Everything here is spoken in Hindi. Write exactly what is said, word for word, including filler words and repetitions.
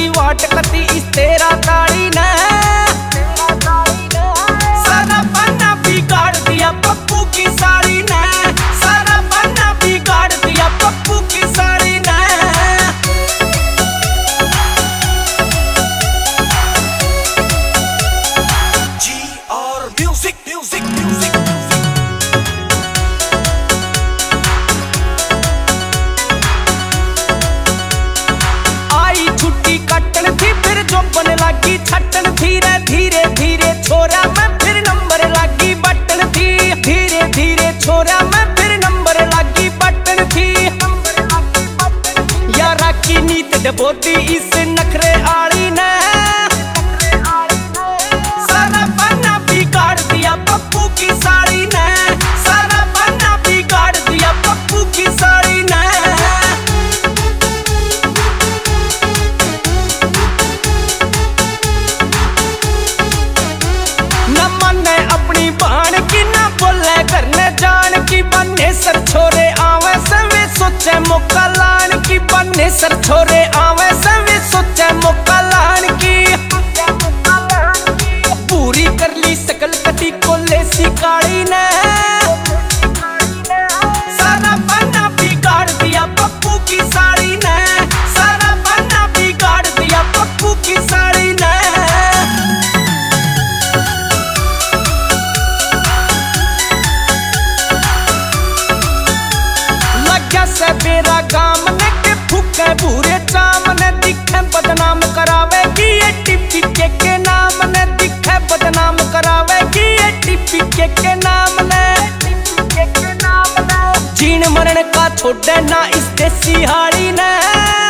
वाट कती इस तेरा ताड़ी ने सारा बन्ना बिगाड़ दिया पप्पू की साड़ी ने, सारा बन्ना बिगाड़ दिया पप्पू की साड़ी ने। जी और म्यूजिक म्यूजिक म्यूजिक आई छुट्टी कटन थी फिर जो बन लगी छटन धीरे धीरे धीरे छोरा मैं फिर नंबर लगी बटन थी, धीरे धीरे छोरा मैं फिर नंबर लगी बटन थी। यारा की नीत डबोती इस नखरे आड़ी ने सारा बन्ना बिगाड़ दिया पप्पू की साड़ी ने, सारा बन्ना बिगाड़ दिया पप्पू की साड़ी ने। न माने अपनी बाण की ना बोले करने जान की, बन्ने सर छोरे आवे सवे सोचे मौका लान की, बन्ने सर छोरे आवे सवे सोचे मौका लान की। पूरी कर ली सकल कटी को लेसी काली ने सारा बन्ना बिगाड़ दिया पप्पू की साड़ी ने, सारा बन्ना बिगाड़ दिया पप्पू की साड़ी ने। लग्या से बेरा गाम ने के फूके भूरे चाम ने, दिखे बदनाम करावेगी ये टिप्पी के के नाम ने, दिखे बदनाम करावेगी ये टिप्पी के के नाम ने। जीण मरण का छोड़े ना इस देसी हाड़ी ने।